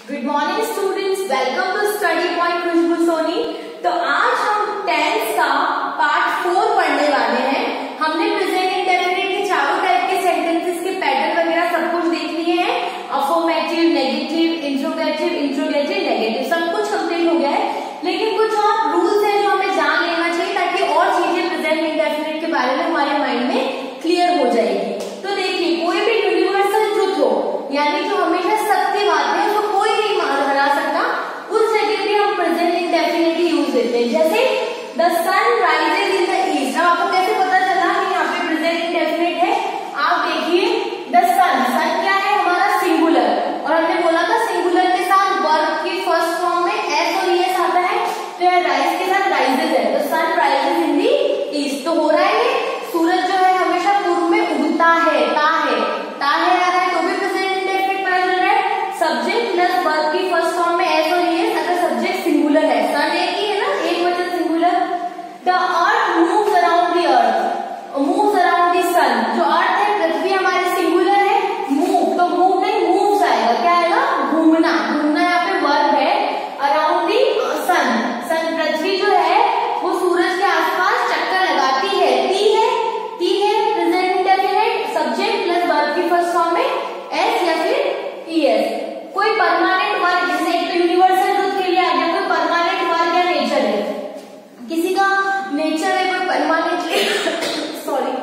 Good morning students, welcome to study point Khushboo Soni. तो आज हम 10th का पार्ट 4 पढ़ने वाले हैं। हमने प्रेजेंट इंडेफिनिट के चारों टाइप के सेंटेंसेस के पैटर्न वगैरह सब कुछ देख लिए हैं। Affirmative, negative, interrogative, interrogative, negative, सब कुछ कंप्लीट हो गया है। लेकिन कुछ और रूल्स हैं जो हमें जान लेना चाहिए ताकि और चीजें प्रेजेंट इंडेफिनिट के बारे में हमारे माइंड में क्लियर हो जाएगी। तो देखिए, कोई भी यूनिवर्सल ट्रुथ हो, यानी जो हमेशा सत्यवाद है, उसको कोई नहीं हरा सकता, उस जगह पे हम प्रेजेंट इंडेफिनिट यूज देते हैं। जैसे the sun rises in the east. अब आपको कैसे पता चला कि यहाँ पे प्रेजेंट इंडेफिनिट है? आप देखिए, द सन, सन क्या है? हमारा सिंगुलर, और हमने बोला था सिंगुलर के साथ वर्ब की फर्स्ट फॉर्म में एस और ईएस आता है, तो यह राइज के साथ राइजेज है, तो sun rises in the east. तो हो रहा है ये सूरज जो है हमेशा पूर्व में उगता है, ता है आ रहा है, तो भी प्रेजेंट इंडेफिनिट पता चल रहा है। सब्जेक्ट प्लस वर्ब की फर्स्ट फॉर्म में एस और ईएस, अगर सब्जेक्ट सिंगुलर है, सन एक ही है ना, एक वचन singular. The earth moves around the earth, moves around the sun. जो अर्थ है, पृथ्वी हमारी सिंगुलर है, मूव, तो मूव नहीं मूव्स आएगा, क्या आएगा? घूमना, घूमना यहाँ पे वर्ब है। अराउंड द सन, सन पृथ्वी जो है वो सूरज के आसपास चक्कर लगाती है, ती है present indefinite, subject plus verb की फर्स्ट फॉर्म में एस या फिर ईएस। कोई परमानेंट वर्ग, जैसे एक तो यूनिवर्सल ट्रुथ के लिए आ गया, कोई परमानेंट वर्ग या नेचर है, किसी का नेचर है कोई परमानेंटली सॉरी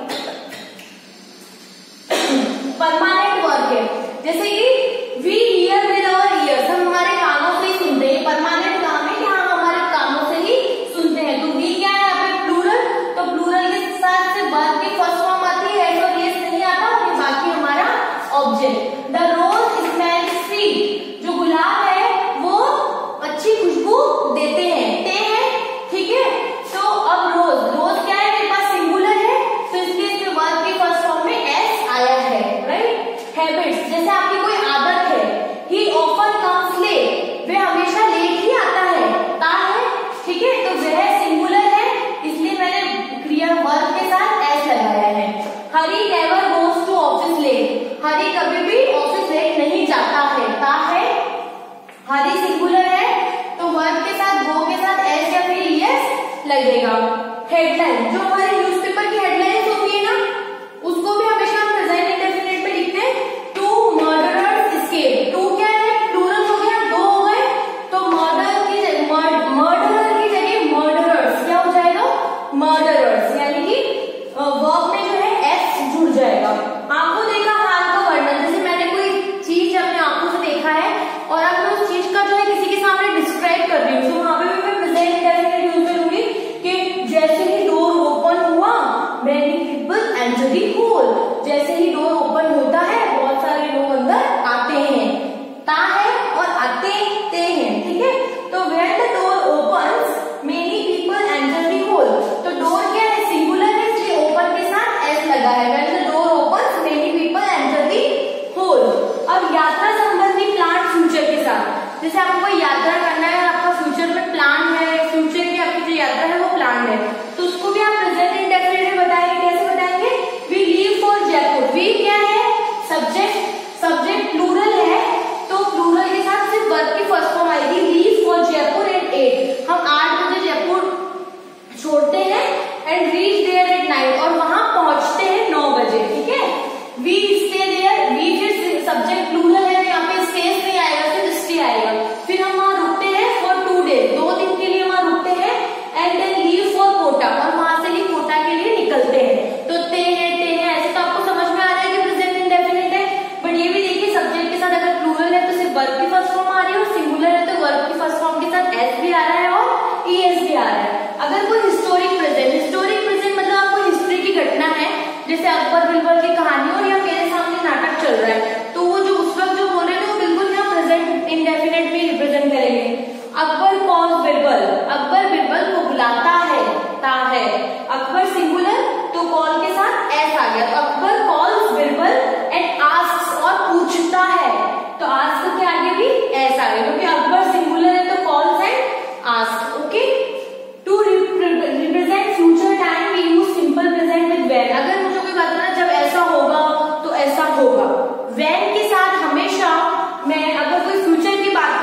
परमानेंट वर्ग है, जैसे कि we hear with our ears, हम हमारे कानों से ही सुनते हैं। परमानेंट काम है कि हम हमारे कानों से ही सुनते हैं। तो वी क्या है यहाँ पे? प्लूरल, तो प्लूरल के साथ से वर्ब की फर्स्ट फॉर्म आती है, एस और एस नहीं आता, और बाकी हमारा object. The rose smells sweet, जो गुलाब है वो अच्छी खुशबू देते हैं, ते हैं, ठीक है। तो अब रोज, रोज क्या है? मेरे पास सिंगुलर है, तो इसलिए इसमें वर्ब की फर्स्ट फॉर्म में एस आया है, राइट। हैबिट्स, जैसे आपकी कोई आदत है, ही ऑफन कम्स लेट, वे हमेशा लेट ही आता है, ता है, ठीक है, तो वह सिंगुलर है, इसलिए मैंने क्रिया वर्ब के साथ एस लगाया है। Hari never goes to office late, Hari कभी भी ऑफिस लेट नहीं जाता है, ता है, हरी सिंगुलर है, तो वर्ब के साथ गो के साथ एस या फिर ईएस लगेगा। हेडलाइन, जो हमारी न्यूज़पेपर की हेडलाइन होती है ना, उसको भी हमेशा हम प्रेजेंट इंडेफिनिट में लिखते हैं। टू मर्डरर्स एस्केप, टू क्या है? प्लूरल हो गया, दो हो गए, तो मर्डर की जगह मर्डरर्स क्या हो जाएगा? मर्डरर्स, यानी कि वर्ब में जो है एस जुड़ जाएगा। आपको देखा हाल का वर्णन, जैसे मैंने कोई चीज अपने आंखों से देखा है और अब मैं उस चीज का जो है किसी के सामने डिस्क्राइब कर रही हूँ, तो वहां पे भी मैं प्रेजेंट इंडेफिनिट यूज करूंगी कि जैसे ही डोर ओपन हुआ, many people enter the hall, जैसे ही डोर ओपन होता है बहुत सारे लोग अंदर आते हैं, ता है, और आते ते हैं, ठीक है। तो when the door opens many people enter the hall, तो डोर क्या है? सिंगुलर है, इसलिए ओपन के साथ एस लगा है। When the door opens many people enter the hall. अब यात्रा संबंधी प्लान फ्यूचर के साथ, जैसे आपको कोई यात्रा करना है, आपका फ्यूचर में प्लान है, फ्यूचर की आपकी जो यात्रा है वो प्लान है, तो उसको भी आप प्रेजेंट इंडेफिनिट में बताएंगे। कैसे बताएंगे? We leave for Jaipur, we क्या है? सब्जेक्ट प्लूरल है, तो प्लूरल के साथ सिर्फ वर्ब की फर्स्ट फॉर्म आएगी, लीव फॉर जयपुर एट 8, हम 8 बजे जयपुर छोड़ते हैं, एंड रीच देयर एट 9, और वहां पहुंचते हैं 9 बजे, ठीक है। वी स्टे देयर, वी फिर सब्जेक्ट प्लूरल है, यहाँ पे स्टेज नहीं आएगा, सिर्फ स्टे आएगा। फिर हम वहां रुकते हैं फॉर 2 days, 2 दिन के लिए वहां रुकते हैं, and then leave for Kota, और वहां से ही कोटा के लिए निकलते हैं। तो ते हैं, ऐसे तो आपको समझ में आ रहा है कि प्रेजेंट इंडेफिनिट है। बट ये भी देखिए, सब्जेक्ट के साथ अगर प्लूरल है तो सिर्फ वर्ब की फर्स्ट फॉर्म आ रही है, और सिंगुलर है तो वर्ब की फर्स्ट फॉर्म के साथ एस भी आ रहा है और ईएस भी आ रहा है। अगर कोई हिस्टोरिक प्रेजेंट मतलब आपको हिस्ट्री की घटना है, जैसे अकबर बिरबल की कहानी, और यहाँ मेरे सामने नाटक चल रहा है, तो वो जो उस वक्त जो बोले थे वो बिल्कुल यहाँ प्रेजेंट इंडेफिनिट में रिप्रेजेंट करेंगे। अकबर कॉल्स बिरबल, अकबर बिरबल को बुलाता है, ता है, अकबर सिंगुलर, तो कॉल के साथ एस आ गया, तो Akbar calls Birbal and asks, और पूछता है, तो आस्क के आगे भी एस आ गया, क्योंकि अकबर सिंगुलर है तो calls and ask, okay. To represent future time we use simple present with when, अगर मुझे कोई बताना जब ऐसा होगा तो ऐसा होगा, व्हेन के साथ हमेशा मैं अगर कोई फ्यूचर की बात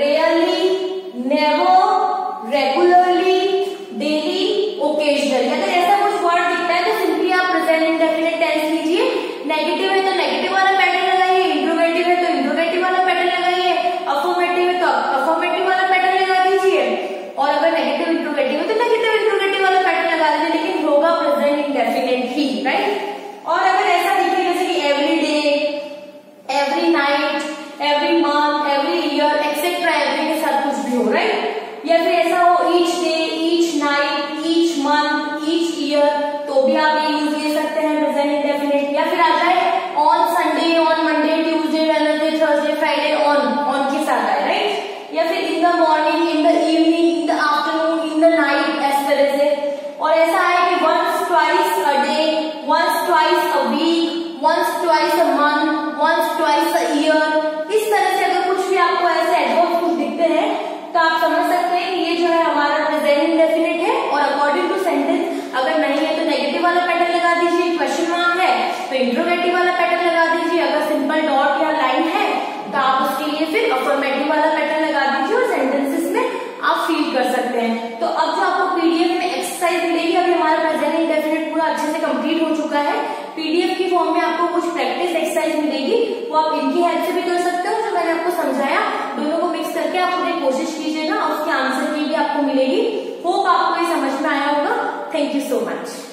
rarely, never, regularly, daily, occasionally. अगर ऐसा कुछ वर्ड दिखता है तो सिंपली आप प्रेजेंट इंडेफिनिट टेंस लीजिए। नेगेटिव है तो नेगेटिव वाला पैटर्न लगाइए, इंट्रोगेटिव है तो इंट्रोगेटिव वाला पैटर्न लगाइए, अफर्मेटिव है तो अफर्मेटिव वाला पैटर्न लगा दीजिए, और अगर नेगेटिव इंट्रोगेटिव है तो नेगेटिव इंट्रोगेटिव वाला पैटर्न लगा दीजिए, लेकिन होगा प्रेजेंट इंडेफिनिट ही, राइट। और अगर ऐसा दिखे जैसे कि every day, every night, every month, every year etcetera, every के साथ कुछ भी हो, राइट। या फिर ऐसा हो each day, each night, each month, each year, तो भी आप ये यूज ले सकते हैं प्रेजेंट इंडेफिनिट। या फिर आता है on Sunday, on Monday, Tuesday, Wednesday, Thursday, Friday, on के साथ आए, राइट। या फिर in the morning, in the evening, in the afternoon, in the night, इस तरह से। और ऐसा है कि once twice a day, once twice a week, once twice a month, once twice a year. इस तरह से अगर कुछ भी आपको ऐसे एडवर्ब्स कुछ दिखते हैं तो आप समझ सकते हैं कि ये जो है हमारा प्रेजेंट इंडेफिनिट है। और अकॉर्डिंग टू सेंटेंस अगर नहीं है तो नेगेटिव वाला पैटर्न लगा दीजिए, क्वेश्चन मार्क है तो इंट्रोगेटिव वाला पैटर्न लगा दीजिए, अगर सिंपल डॉट या लाइन है तो आप उसके लिए फिर अफर्मेटिव वाला पैटर्न लगा दीजिए, और सेंटेंसेस में आप फील कर सकते हैं। तो अब जो आपको पीडीएफ में एक्सरसाइज मिलेगी, अभी हमारा प्रेजेंट इंडेफिनिट पूरा अच्छे से कंप्लीट हो चुका है। पीडीएफ की फॉर्म में आपको कुछ प्रैक्टिस एक्सरसाइज मिलेगी, वो आप इनकी हेल्प से भी कर सकते हो। जो मैंने आपको समझाया दोनों को मिक्स करके आप पूरी कोशिश कीजिएगा, और उसके आंसर की भी आपको मिलेगी। होप आपको ये समझ में आया होगा। Thank you so much.